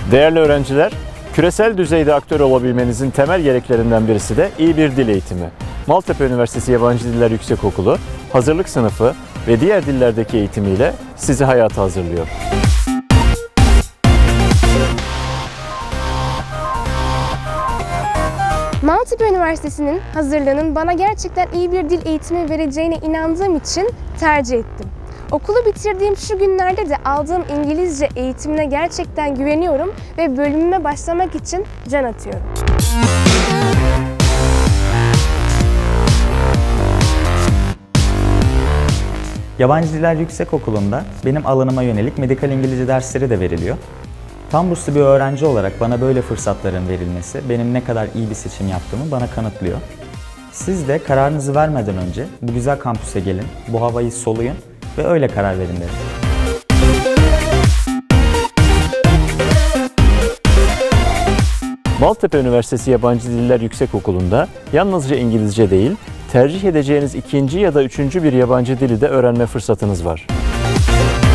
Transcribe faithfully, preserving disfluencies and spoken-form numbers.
Değerli öğrenciler, küresel düzeyde aktör olabilmenizin temel gereklerinden birisi de iyi bir dil eğitimi. Maltepe Üniversitesi Yabancı Diller Yüksekokulu, hazırlık sınıfı ve diğer dillerdeki eğitimiyle sizi hayata hazırlıyor. Maltepe Üniversitesi'nin hazırlığının bana gerçekten iyi bir dil eğitimi vereceğine inandığım için tercih ettim. Okulu bitirdiğim şu günlerde de aldığım İngilizce eğitimine gerçekten güveniyorum ve bölümüme başlamak için can atıyorum. Yabancı Diller Yüksekokulu'nda benim alanıma yönelik medikal İngilizce dersleri de veriliyor. Tam burslu bir öğrenci olarak bana böyle fırsatların verilmesi benim ne kadar iyi bir seçim yaptığımı bana kanıtlıyor. Siz de kararınızı vermeden önce bu güzel kampüse gelin, bu havayı soluyun ve öyle karar verin derim. Maltepe Üniversitesi Yabancı Diller Yüksekokulu'nda yalnızca İngilizce değil, tercih edeceğiniz ikinci ya da üçüncü bir yabancı dili de öğrenme fırsatınız var.